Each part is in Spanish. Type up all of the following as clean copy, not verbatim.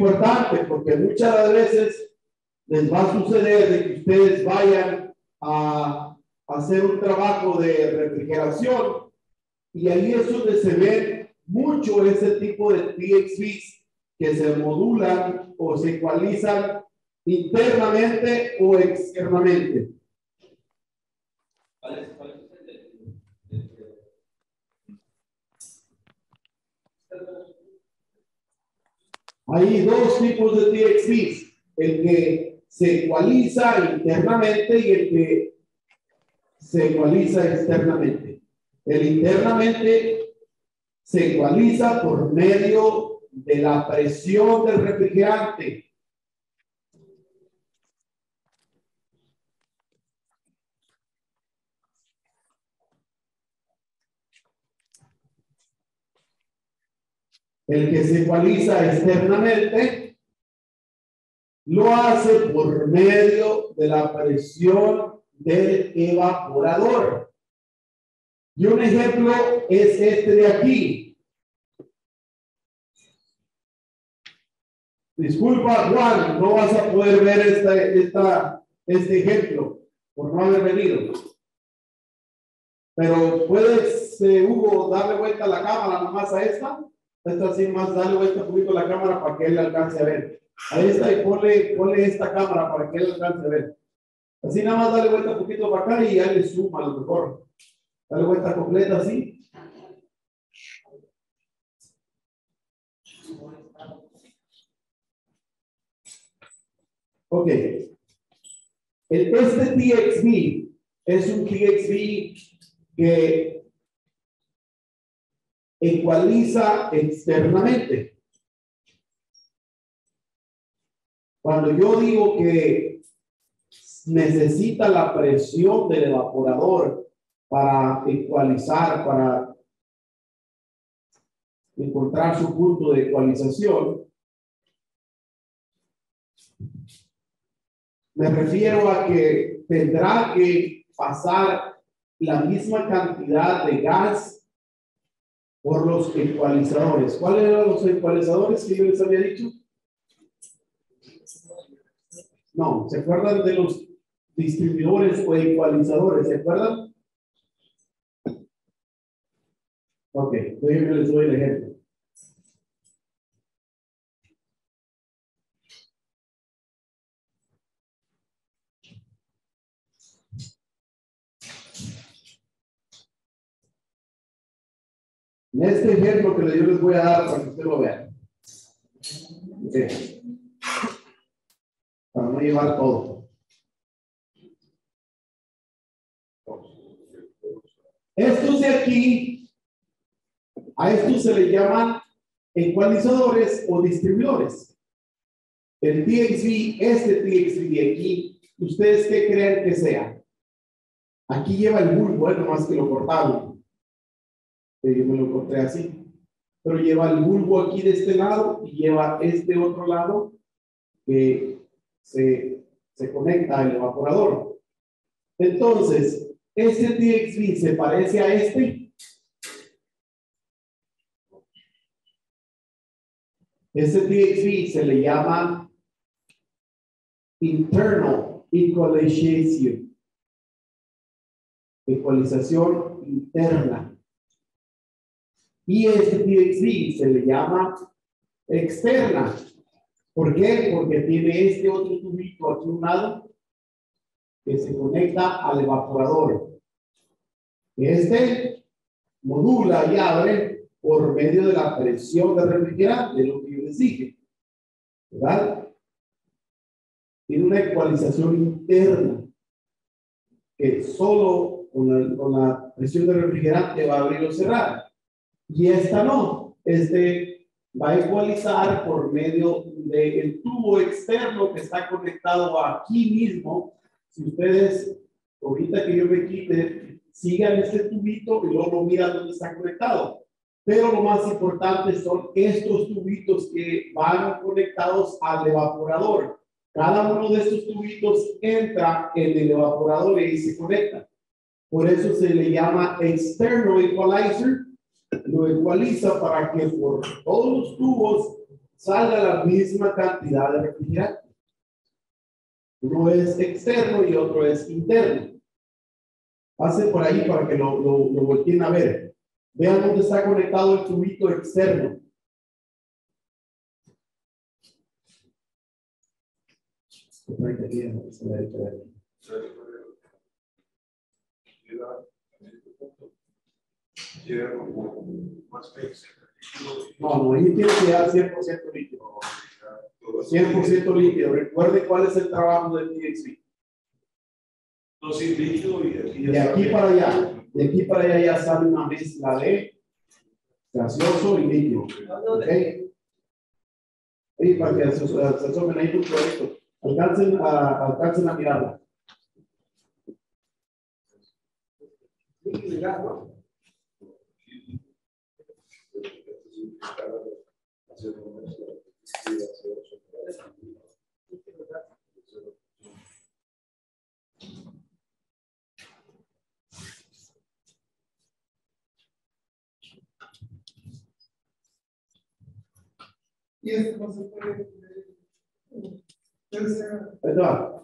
importante porque muchas veces les va a suceder de que ustedes vayan a hacer un trabajo de refrigeración y ahí es donde se ve mucho ese tipo de TXVs que se modulan o se ecualizan internamente o externamente. Hay dos tipos de TXVs, el que se ecualiza internamente y el que se ecualiza externamente. El internamente se ecualiza por medio de la presión del refrigerante. El que se ecualiza externamente lo hace por medio de la presión del evaporador. Y un ejemplo es este de aquí. Disculpa, Juan, no vas a poder ver este ejemplo por no haber venido. Pero puedes, Hugo, darle vuelta a la cámara nomás a esta. Esta así más, dale vuelta un poquito a la cámara para que él alcance a ver. A esta y ponle esta cámara para que él alcance a ver. Así nada más dale vuelta un poquito para acá y ya le suma a lo mejor. Dale vuelta completa así. Ok. Este TXV es un TXV que ecualiza externamente. Cuando yo digo que necesita la presión del evaporador para ecualizar, para encontrar su punto de ecualización, me refiero a que tendrá que pasar la misma cantidad de gas por los ecualizadores. ¿Cuáles eran los ecualizadores que yo les había dicho? No, ¿se acuerdan de los distribuidores o ecualizadores? ¿Se acuerdan? Ok, yo les doy el ejemplo. En este ejemplo que yo les voy a dar para que ustedes lo vean. Okay. Para no llevar todo. Estos de aquí, a estos se les llaman ecualizadores o distribuidores. El TXV, este TXV de aquí, ¿ustedes qué creen que sea? Aquí lleva el bulbo, nomás que lo cortaron. Yo me lo corté así. Pero lleva el bulbo aquí de este lado y lleva este otro lado que se conecta al evaporador. Entonces, este TXV se parece a este. Este TXV se le llama internal equalization. Ecualización interna. Y este TXV se le llama externa. ¿Por qué? Porque tiene este otro tubito aquí a un lado que se conecta al evaporador. Este modula y abre por medio de la presión del refrigerante, lo que yo les dije. ¿Verdad? Tiene una ecualización interna que solo con la presión del refrigerante va a abrir o cerrar. Y esta no. Este va a ecualizar por medio del tubo externo que está conectado aquí mismo. Si ustedes, ahorita que yo me quite, sigan este tubito y luego miran dónde está conectado. Pero lo más importante son estos tubitos que van conectados al evaporador. Cada uno de estos tubitos entra en el evaporador y se conecta. Por eso se le llama external equalizer. Lo ecualiza para que por todos los tubos salga la misma cantidad de refrigerante. Uno es externo y otro es interno. Pasen por ahí para que lo volteen a ver. Vean dónde está conectado el tubito externo. No, ahí tiene que dar 100% líquido. 100% líquido. Recuerde cuál es el trabajo del TXV. No, sí, líquido y de aquí para allá. De aquí para allá ya sale una mezcla de gaseoso y líquido. ¿Ok? Y para que se asomen ahí mucho esto. Alcancen a mirarla. Y esto no se puede. Ahí va.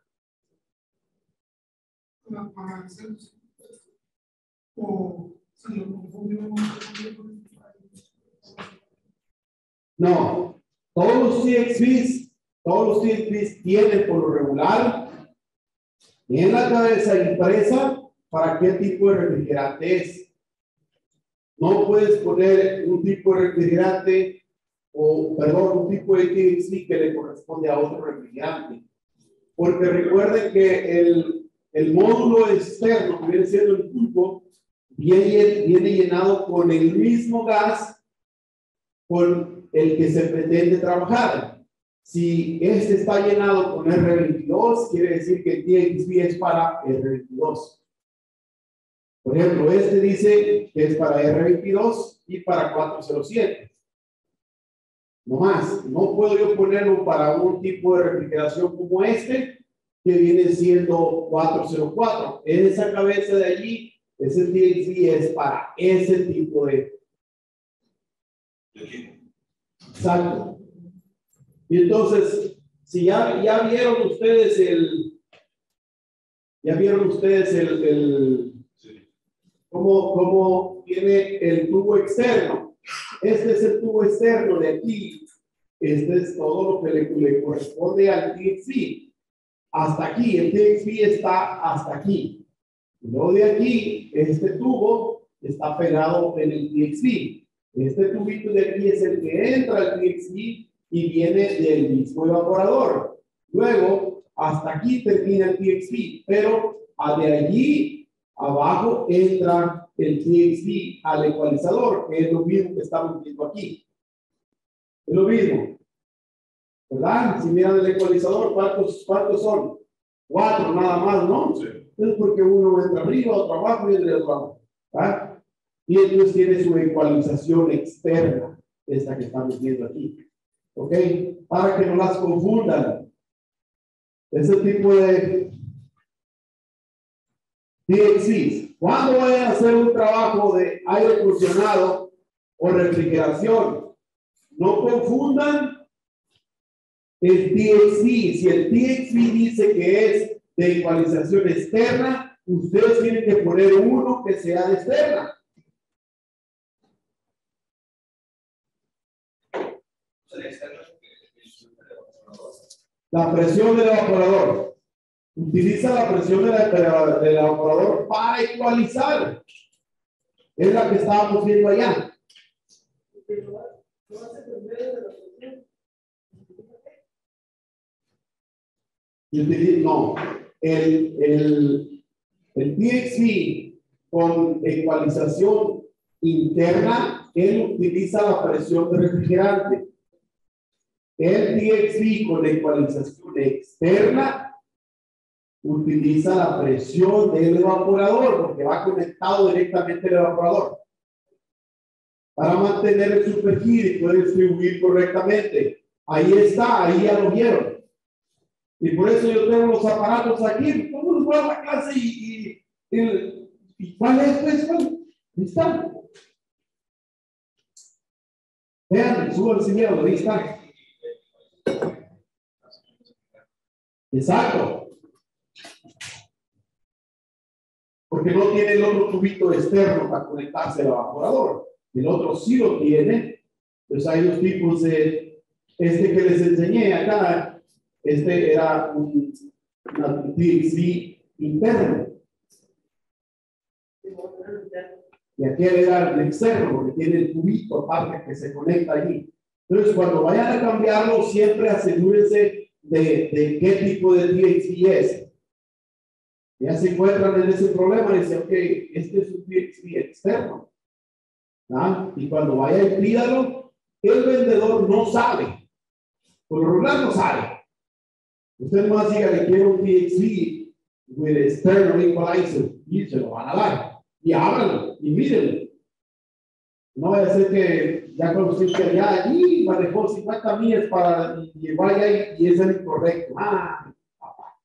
O se lo confundió. No, todos los TXVs tienen por lo regular en la cabeza impresa para qué tipo de refrigerante es. No puedes poner un tipo de refrigerante un tipo de TXV que le corresponde a otro refrigerante. Porque recuerden que el módulo externo, que viene siendo el tubo, viene llenado con el mismo gas con el que se pretende trabajar. Si este está llenado con R22, quiere decir que el TXV es para R22. Por ejemplo, este dice que es para R22 y para 407. No más, no puedo yo ponerlo para un tipo de refrigeración como este, que viene siendo 404. Esa cabeza de allí, ese TXV es para ese tipo de. Exacto. Y entonces, si ya vieron ustedes cómo tiene el tubo externo. Este es el tubo externo de aquí. Este es todo lo que le corresponde al TXV. Hasta aquí, el TXV está hasta aquí. Luego de aquí, este tubo está pegado en el TXV. Este tubito de aquí es el que entra al TXV y viene del mismo evaporador. Luego, hasta aquí termina el TXV, pero de allí abajo entra el TXV al ecualizador, que es lo mismo que estamos viendo aquí. Es lo mismo, ¿verdad? Si miran el ecualizador, ¿cuántos son? 4 nada más, ¿no? Sí. Es porque uno entra arriba, otro abajo y el otro abajo. ¿Verdad? Y entonces tiene su ecualización externa, esta que estamos viendo aquí. ¿Ok? Para que no las confundan. Ese tipo de TXVs. Cuando vayan a hacer un trabajo de aire acondicionado o refrigeración, no confundan el TXV. Si el TXV dice que es de ecualización externa, ustedes tienen que poner uno que sea de externa. La presión del evaporador. Utiliza la presión del evaporador para ecualizar. Es la que estábamos viendo allá. No, el TXV con ecualización interna, él utiliza la presión de refrigerante. El TXV con ecualización externa utiliza la presión del evaporador porque va conectado directamente al evaporador para mantener el supergiro y poder distribuir correctamente. Ahí está, ahí ya lo vieron. Y por eso yo tengo los aparatos aquí. ¿Cómo los voy a la clase y cuál es? Pues, ¿cuál? ¿Listo? Vean, suban sin miedo, ahí está. Exacto. Porque no tiene el otro tubito externo para conectarse al evaporador. El otro sí lo tiene. Entonces hay dos tipos de, este que les enseñé acá, este era un TXV interno. Y aquel era el externo, porque tiene el tubito aparte que se conecta allí. Entonces, cuando vayan a cambiarlo, siempre asegúrense de qué tipo de TXV es. Ya se encuentran en ese problema y dicen, ok, este es un TXV externo. ¿Ah? Y cuando vaya y pídalo, el vendedor no sabe. Por lo regular no sabe. Usted más diga que quiere un TXV with external equalizer y se lo van a dar. Y ábranlo y mírenlo. No vaya a ser que ya cuando usted esté allá, allí manejó 50 millas para y vaya y es el incorrecto. Ah, papá.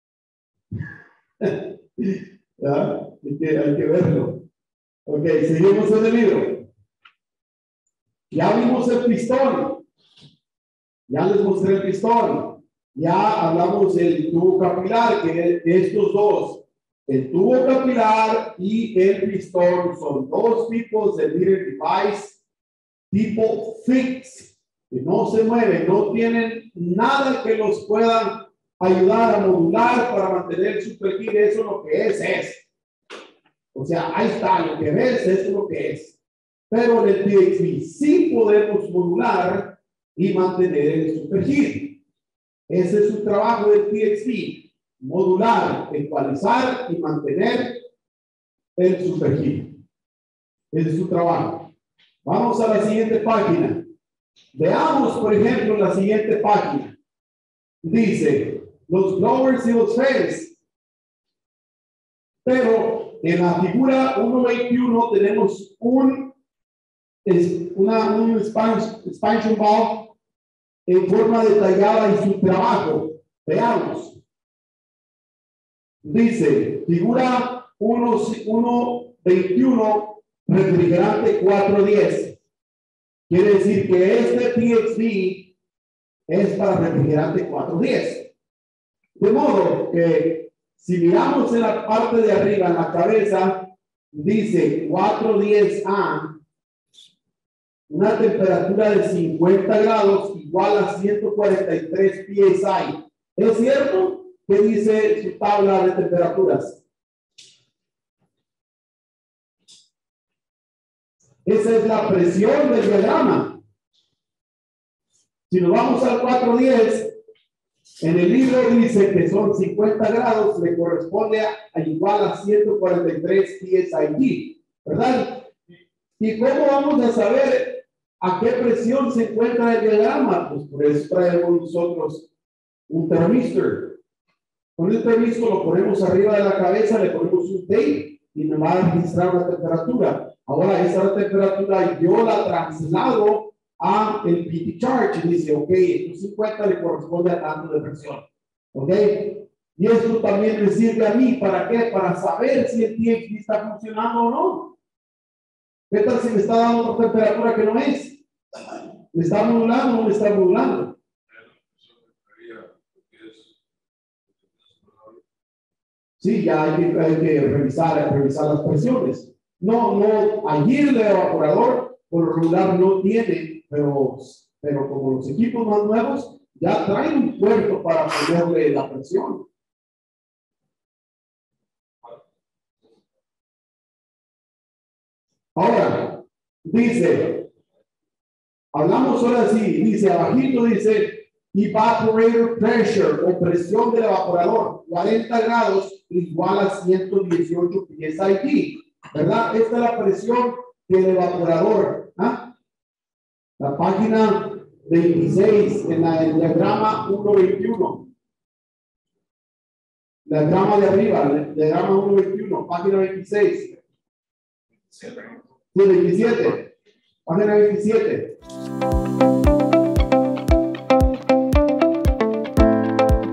¿Ya? Hay que verlo. Ok, seguimos en el libro. Ya vimos el pistón. Ya les mostré el pistón. Ya hablamos del tubo capilar, que estos dos. El tubo capilar y el pistón son dos tipos de meter device tipo fix, que no se mueven, no tienen nada que los pueda ayudar a modular para mantener su perfil. Eso lo que es. O sea, ahí está, lo que ves es lo que es. Pero en el TXV sí podemos modular y mantener el supergir. Ese es su trabajo del TXV. Modular, ecualizar y mantener el supergir. Ese es su trabajo. Vamos a la siguiente página. Veamos, por ejemplo, la siguiente página. Dice, los blowers y los fans. Pero en la figura 1.21 tenemos un expansion valve en forma detallada y su trabajo. Veamos. Dice, figura 1.21, refrigerante 410. Quiere decir que este TXV es para refrigerante 410. De modo que si miramos en la parte de arriba, en la cabeza, dice 410A, una temperatura de 50 grados igual a 143 PSI. ¿Es cierto? ¿Qué dice su tabla de temperaturas? Esa es la presión del diagrama. Si nos vamos al 410, en el libro dice que son 50 grados, le corresponde a igual a 143 PSI, ¿verdad? ¿Y cómo vamos a saber a qué presión se encuentra el diagrama? Pues por eso traemos nosotros un termistor. Con el termistor lo ponemos arriba de la cabeza, le ponemos un tape y nos va a registrar una temperatura. Ahora esa temperatura yo la traslado a el PT chart y dice, ok, estos 50 le corresponde a tanto de presión. Ok, y esto también me sirve a mí, ¿para qué? Para saber si el TXV está funcionando o no. ¿Qué tal si me está dando una temperatura que no es? ¿Me está modulando o no me está modulando? Sí, ya hay que revisar las presiones. No, allí el evaporador por lo regular no tiene, pero como los equipos más nuevos ya traen un puerto para ponerle la presión. Ahora, dice, hablamos ahora sí, dice, abajito dice, evaporator pressure o presión del evaporador, 40 grados igual a 118 PSI, ¿verdad? Esta es la presión del evaporador. ¿Ah? La página 26 en el diagrama 1.21. Diagrama de arriba, el diagrama 1.21, página 26. Sí, 27. Página 27.